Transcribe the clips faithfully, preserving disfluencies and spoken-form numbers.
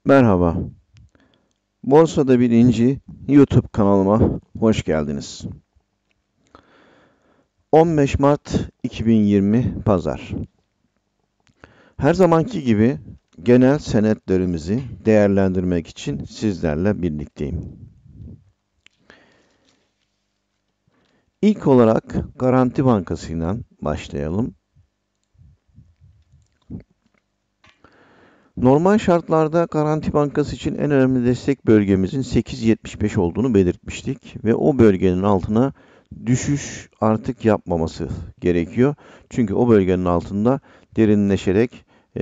Merhaba, Borsada Birinci YouTube kanalıma hoş geldiniz. on beş Mart iki bin yirmi Pazar. Her zamanki gibi genel senetlerimizi değerlendirmek için sizlerle birlikteyim. İlk olarak Garanti Bankası ile başlayalım. Normal şartlarda Garanti Bankası için en önemli destek bölgemizin sekiz yetmiş beş olduğunu belirtmiştik ve o bölgenin altına düşüş artık yapmaması gerekiyor. Çünkü o bölgenin altında derinleşerek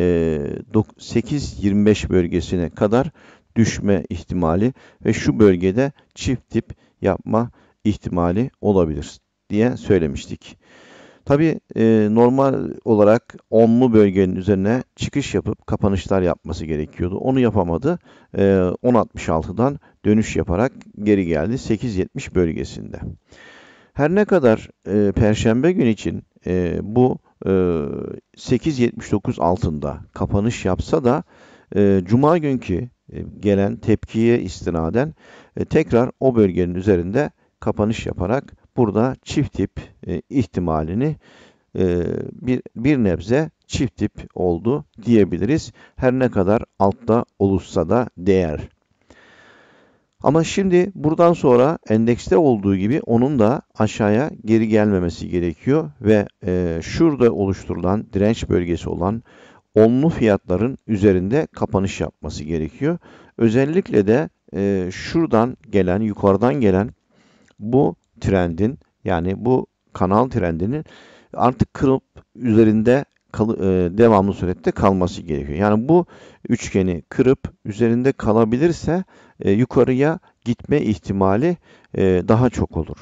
sekiz yirmi beş bölgesine kadar düşme ihtimali ve şu bölgede çift dip yapma ihtimali olabilir diye söylemiştik. Tabii e, normal olarak onlu bölgenin üzerine çıkış yapıp kapanışlar yapması gerekiyordu. Onu yapamadı. E, on altmış altıdan dönüş yaparak geri geldi sekiz yetmiş bölgesinde. Her ne kadar e, Perşembe gün için e, bu e, sekiz yetmiş dokuz altında kapanış yapsa da e, Cuma günkü e, gelen tepkiye istinaden e, tekrar o bölgenin üzerinde kapanış yaparak burada çift dip e, ihtimalini e, bir, bir nebze çift dip oldu diyebiliriz. Her ne kadar altta olursa da değer. Ama şimdi buradan sonra endekste olduğu gibi onun da aşağıya geri gelmemesi gerekiyor ve e, şurada oluşturulan direnç bölgesi olan onlu fiyatların üzerinde kapanış yapması gerekiyor. Özellikle de e, şuradan gelen, yukarıdan gelen bu trendin, yani bu kanal trendinin artık kırıp üzerinde kal, e, devamlı surette kalması gerekiyor. Yani bu üçgeni kırıp üzerinde kalabilirse e, yukarıya gitme ihtimali e, daha çok olur.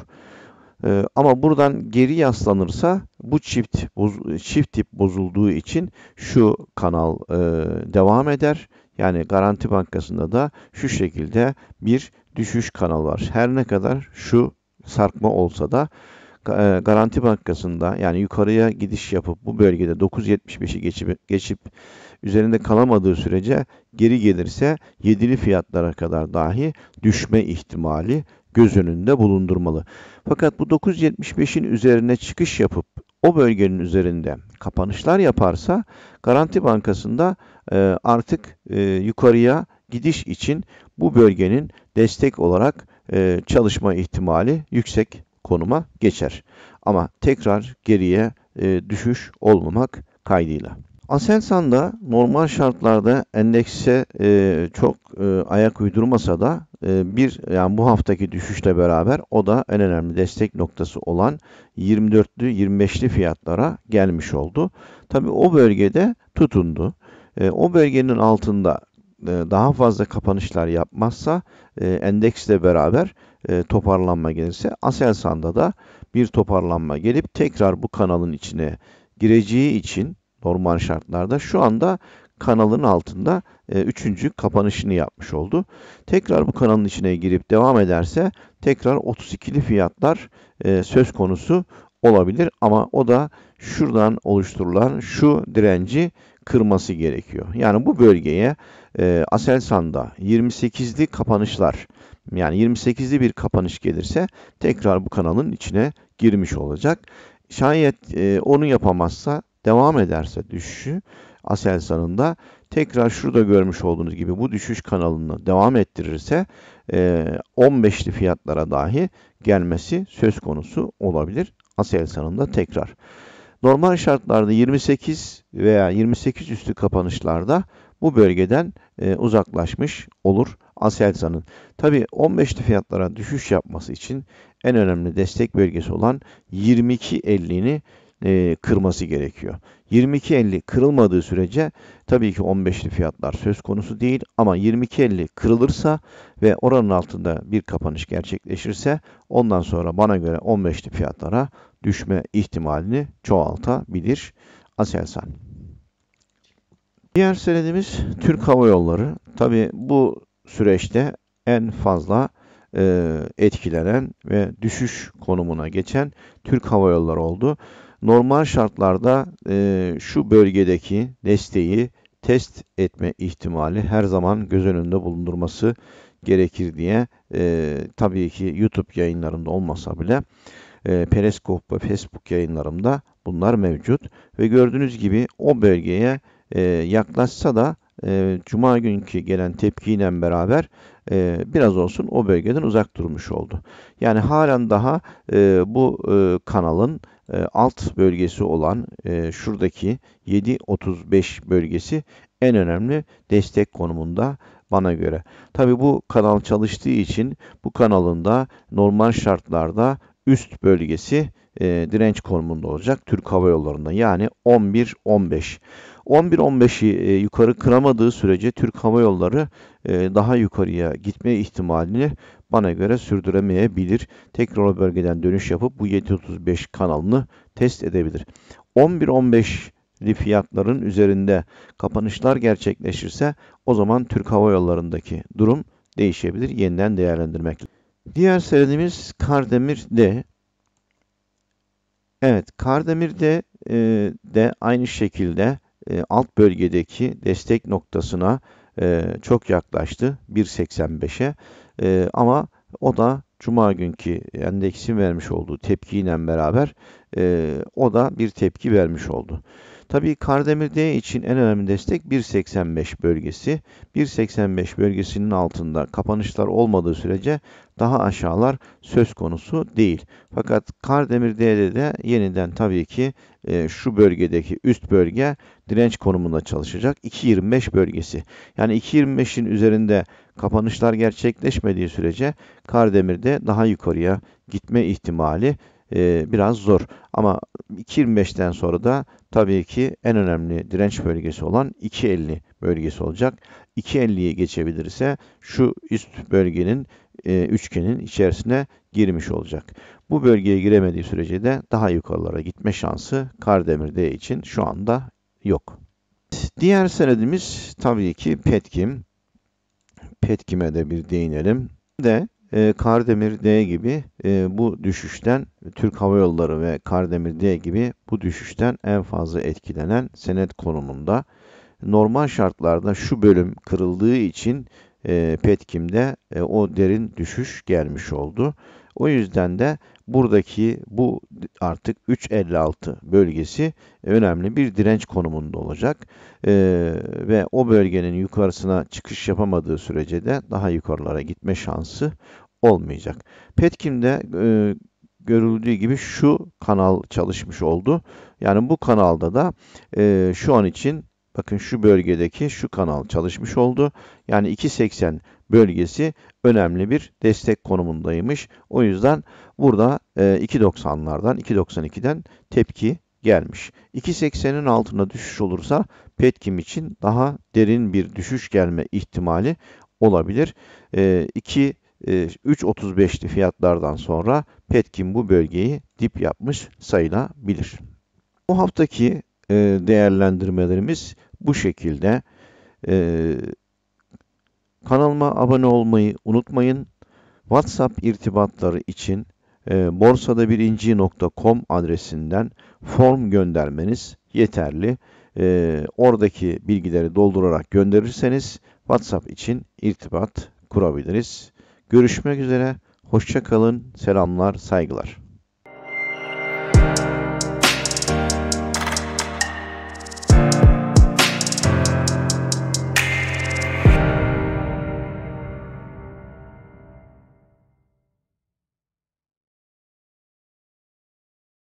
E, ama buradan geri yaslanırsa bu çift boz, çift tip bozulduğu için şu kanal e, devam eder. Yani Garanti Bankası'nda da şu şekilde bir düşüş kanalı var. Her ne kadar şu sarkma olsa da Garanti Bankası'nda, yani yukarıya gidiş yapıp bu bölgede dokuz yetmiş beşi geçip, geçip üzerinde kalamadığı sürece geri gelirse yedili fiyatlara kadar dahi düşme ihtimali göz önünde bulundurmalı. Fakat bu dokuz yetmiş beşin üzerine çıkış yapıp o bölgenin üzerinde kapanışlar yaparsa Garanti Bankası'nda e, artık e, yukarıya gidiş için bu bölgenin destek olarak e, çalışma ihtimali yüksek konuma geçer. Ama tekrar geriye e, düşüş olmamak kaydıyla. Aselsan'da normal şartlarda endekse e, çok e, ayak uydurmasa da e, bir yani bu haftaki düşüşle beraber o da en önemli destek noktası olan yirmi dörtlü yirmi beşli fiyatlara gelmiş oldu. Tabii o bölgede tutundu. E, o bölgenin altında e, daha fazla kapanışlar yapmazsa e, endeksle beraber e, toparlanma gelirse Aselsan'da da bir toparlanma gelip tekrar bu kanalın içine gireceği için normal şartlarda şu anda kanalın altında e, üçüncü kapanışını yapmış oldu. Tekrar bu kanalın içine girip devam ederse tekrar otuz ikili fiyatlar e, söz konusu olabilir ama o da şuradan oluşturulan şu direnci kırması gerekiyor. Yani bu bölgeye e, Aselsan'da yirmi sekizli kapanışlar, yani yirmi sekizli bir kapanış gelirse tekrar bu kanalın içine girmiş olacak. Şayet e, onu yapamazsa, devam ederse düşüşü Aselsan'ın da tekrar şurada görmüş olduğunuz gibi bu düşüş kanalını devam ettirirse e, on beşli fiyatlara dahi gelmesi söz konusu olabilir Aselsan'ın da tekrar. Normal şartlarda yirmi sekiz veya yirmi sekiz üstü kapanışlarda bu bölgeden e, uzaklaşmış olur Aselsan'ın. Tabii on beşli fiyatlara düşüş yapması için en önemli destek bölgesi olan yirmi iki ellini e, kırması gerekiyor. yirmi iki elli kırılmadığı sürece tabii ki on beşli fiyatlar söz konusu değil ama yirmi iki elli kırılırsa ve oranın altında bir kapanış gerçekleşirse ondan sonra bana göre on beşli fiyatlara düşme ihtimalini çoğaltabilir Aselsan. Diğer senedimiz Türk Hava Yolları. Tabii bu süreçte en fazla e, etkilenen ve düşüş konumuna geçen Türk Hava Yolları oldu. Normal şartlarda e, şu bölgedeki desteği test etme ihtimali her zaman göz önünde bulundurması gerekir diye e, tabii ki YouTube yayınlarında olmasa bile e, Periscope ve Facebook yayınlarımda bunlar mevcut. Ve gördüğünüz gibi o bölgeye e, yaklaşsa da e, Cuma günkü gelen tepkiyle beraber e, biraz olsun o bölgeden uzak durmuş oldu. Yani halen daha e, bu e, kanalın e, alt bölgesi olan e, şuradaki yedi otuz beş bölgesi en önemli destek konumunda bana göre. Tabii bu kanal çalıştığı için bu kanalın da normal şartlarda üst bölgesi e, direnç konumunda olacak Türk Hava Yolları'nda. Yani on bir on beş. on bir on beşi e, yukarı kıramadığı sürece Türk Hava Yolları e, daha yukarıya gitme ihtimalini bana göre sürdüremeyebilir. Tekrar o bölgeden dönüş yapıp bu yedi otuz beş kanalını test edebilir. on bir on beşli fiyatların üzerinde kapanışlar gerçekleşirse o zaman Türk Hava Yolları'ndaki durum değişebilir. Yeniden değerlendirmek. Diğer senedimiz Kardemir D. Evet, Kardemir D e, de aynı şekilde e, alt bölgedeki destek noktasına e, çok yaklaştı bir seksen beşe e, ama o da Cuma günkü endeksin vermiş olduğu tepkiyle beraber e, o da bir tepki vermiş oldu. Tabii Kardemir D için en önemli destek bir seksen beş bölgesi. bir seksen beş bölgesinin altında kapanışlar olmadığı sürece daha aşağılar söz konusu değil. Fakat Kardemir D'de de yeniden tabii ki e, şu bölgedeki üst bölge direnç konumunda çalışacak. iki yirmi beş bölgesi. Yani iki yirmi beşin üzerinde kapanışlar gerçekleşmediği sürece Kardemir'de daha yukarıya gitme ihtimali e, biraz zor. Ama iki yirmi beşten sonra da tabii ki en önemli direnç bölgesi olan iki elli bölgesi olacak. iki elliyi geçebilirse şu üst bölgenin e, üçgenin içerisine girmiş olacak. Bu bölgeye giremediği sürece de daha yukarılara gitme şansı Kardemir D için şu anda yok. Diğer senedimiz tabii ki Petkim. Petkim'e de bir değinelim. De e, Kardemir D gibi e, bu düşüşten Türk Hava Yolları ve Kardemir D gibi bu düşüşten en fazla etkilenen senet konumunda. Normal şartlarda şu bölüm kırıldığı için e, Petkim'de e, o derin düşüş gelmiş oldu. O yüzden de buradaki bu artık üç elli altı bölgesi önemli bir direnç konumunda olacak. E, ve o bölgenin yukarısına çıkış yapamadığı sürece de daha yukarılara gitme şansı olmayacak. Petkim'de e, görüldüğü gibi şu kanal çalışmış oldu. Yani bu kanalda da e, şu an için bakın şu bölgedeki şu kanal çalışmış oldu. Yani iki seksen bölgesi önemli bir destek konumundaymış. O yüzden burada e, iki doksanlardan, iki doksan ikiden tepki gelmiş. iki seksenin altına düşüş olursa Petkim için daha derin bir düşüş gelme ihtimali olabilir. E, iki üç otuz beşli fiyatlardan sonra Petkim bu bölgeyi dip yapmış sayılabilir. Bu haftaki e, değerlendirmelerimiz bu şekilde. E, kanalıma abone olmayı unutmayın. WhatsApp irtibatları için e, borsadabirinciyi nokta com adresinden form göndermeniz yeterli. E, oradaki bilgileri doldurarak gönderirseniz WhatsApp için irtibat kurabiliriz. Görüşmek üzere. Hoşça kalın. Selamlar, saygılar.